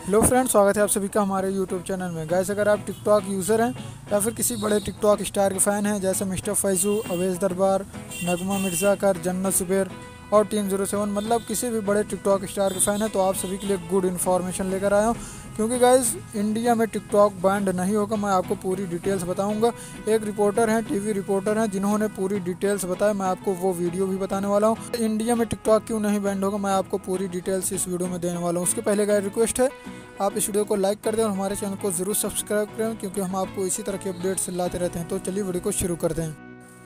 Hello friends, स्वागत है आप सभी का हमारे यूट्यूब चैनल में। गाइस, अगर आप टिकटॉक यूज़र हैं या फिर किसी बड़े टिकटॉक स्टार के फ़ैन हैं जैसे मिस्टर फैजू, अवेश दरबार, नगमा मिर्ज़ाकर, जन्नत जुबैर और टीम 07, मतलब किसी भी बड़े टिकटॉक स्टार के फ़ैन हैं तो आप सभी के लिए गुड इन्फॉर्मेशन लेकर आया हूँ। क्योंकि गाइस, इंडिया में टिकटॉक बैंड नहीं होगा। मैं आपको पूरी डिटेल्स बताऊंगा। एक रिपोर्टर हैं, टीवी रिपोर्टर हैं, जिन्होंने पूरी डिटेल्स बताया। मैं आपको वो वीडियो भी बताने वाला हूँ। इंडिया में टिकटॉक क्यों नहीं बैंड होगा, मैं आपको पूरी डिटेल्स इस वीडियो में देने वाला हूँ। उसके पहले गाइस रिक्वेस्ट है, आप इस वीडियो को लाइक कर दें और हमारे चैनल को ज़रूर सब्सक्राइब करें, क्योंकि हम आपको इसी तरह के अपडेट्स लाते रहते हैं। तो चलिए वीडियो को शुरू करते हैं।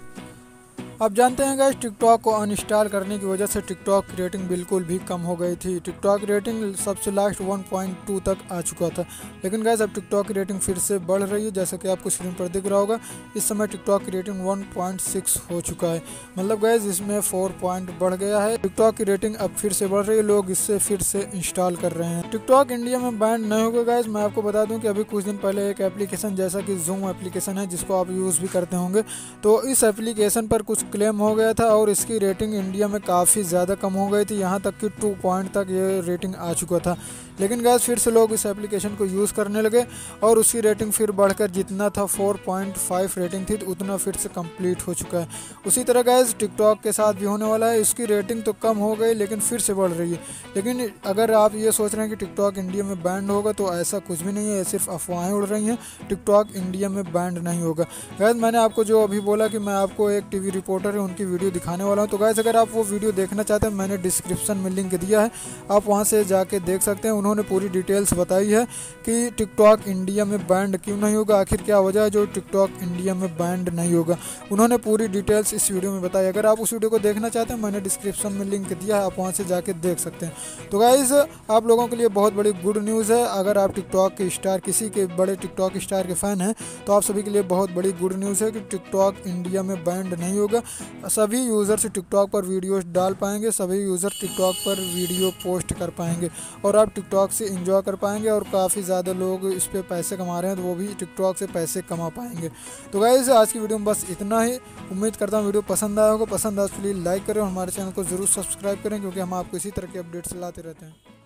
आप जानते हैं गाइस, टिकटॉक को अनइंस्टॉल करने की वजह से टिकटॉक की रेटिंग बिल्कुल भी कम हो गई थी। टिकटॉक रेटिंग सबसे लास्ट 1.2 तक आ चुका था। लेकिन गाइस, अब टिकटॉक की रेटिंग फिर से बढ़ रही है। जैसा कि आपको स्क्रीन पर दिख रहा होगा, इस समय टिकटॉक की रेटिंग 1.6 हो चुका है। मतलब गाइस, इसमें 4 पॉइंट बढ़ गया है। टिकटॉक की रेटिंग अब फिर से बढ़ रही है, लोग इससे फिर से इंस्टॉल कर रहे हैं। टिकटॉक इंडिया में बैंड नहीं होगा गाइस। मैं आपको बता दूं कि अभी कुछ दिन पहले एक एप्लीकेशन जैसा कि जूम एप्लीकेशन है, जिसको आप यूज़ भी करते होंगे, तो इस एप्लीकेशन पर कुछ क्लेम हो गया था और इसकी रेटिंग इंडिया में काफ़ी ज़्यादा कम हो गई थी। यहाँ तक कि 2 पॉइंट तक ये रेटिंग आ चुका था। लेकिन गैस, फिर से लोग इस एप्लीकेशन को यूज़ करने लगे और उसकी रेटिंग फिर बढ़कर जितना था 4.5 रेटिंग थी, तो उतना फिर से कंप्लीट हो चुका है। उसी तरह गैस, टिकटॉक के साथ भी होने वाला है। इसकी रेटिंग तो कम हो गई, लेकिन फिर से बढ़ रही है। लेकिन अगर आप ये सोच रहे हैं कि टिकटॉक इंडिया में बैंड होगा, तो ऐसा कुछ भी नहीं है। ये सिर्फ अफवाहें उड़ रही हैं। टिकटॉक इंडिया में बैंड नहीं होगा। गैस, मैंने आपको जो अभी बोला कि मैं आपको एक टीवी रिपोर्टर है, उनकी वीडियो दिखाने वाला हूँ। तो गाइस, अगर आप वो वीडियो देखना चाहते हैं, मैंने डिस्क्रिप्शन में लिंक दिया है, आप वहाँ से जाके देख सकते हैं। उन्होंने पूरी डिटेल्स बताई है कि टिकटॉक इंडिया में बैंड क्यों नहीं होगा, आखिर क्या वजह है जो टिकटॉक इंडिया में बैंड नहीं होगा। उन्होंने पूरी डिटेल्स इस वीडियो में बताई। अगर आप उस वीडियो को देखना चाहते हैं, मैंने डिस्क्रिप्शन में लिंक दिया है, आप वहाँ से जाके देख सकते हैं। तो गाइस, आप लोगों के लिए बहुत बड़ी गुड न्यूज़ है। अगर आप टिकटॉक के स्टार, किसी के बड़े टिकटॉक स्टार के फ़ैन हैं, तो आप सभी के लिए बहुत बड़ी गुड न्यूज़ है कि टिकटॉक इंडिया में बैंड नहीं होगा। सभी यूज़र्स टिकटॉक पर वीडियोस डाल पाएंगे, सभी यूज़र टिकटॉक पर वीडियो पोस्ट कर पाएंगे और आप टिकटॉक से एंजॉय कर पाएंगे। और काफ़ी ज़्यादा लोग इस पे पैसे कमा रहे हैं, तो वो भी टिकटॉक से पैसे कमा पाएंगे। तो गाइस, आज की वीडियो में बस इतना ही। उम्मीद करता हूँ वीडियो पसंद आया होगा। पसंद आए तो प्लीज़ लाइक करें और हमारे चैनल को ज़रूर सब्सक्राइब करें, क्योंकि हम आपको इसी तरह के अपडेट्स लाते रहते हैं।